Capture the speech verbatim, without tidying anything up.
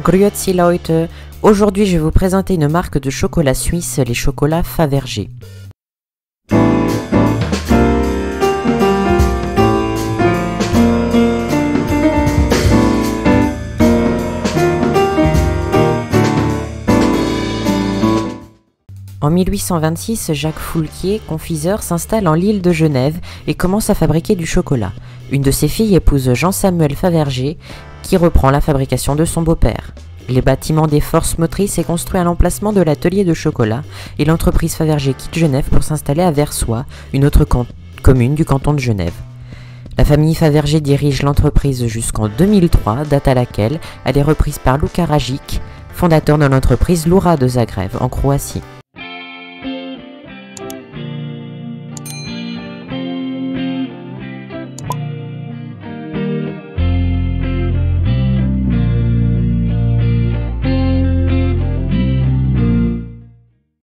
Grüezi Leute, aujourd'hui je vais vous présenter une marque de chocolat suisse, les chocolats Fabergé. En mille huit cent vingt-six, Jacques Foulquier, confiseur, s'installe en l'île de Genève et commence à fabriquer du chocolat. Une de ses filles épouse Jean-Samuel Fabergé, qui reprend la fabrication de son beau-père. Les bâtiments des forces motrices est construit à l'emplacement de l'atelier de chocolat et l'entreprise Fabergé quitte Genève pour s'installer à Versoix, une autre commune du canton de Genève. La famille Fabergé dirige l'entreprise jusqu'en deux mille trois, date à laquelle elle est reprise par Luka Rajic, fondateur de l'entreprise Lura de Zagreb, en Croatie.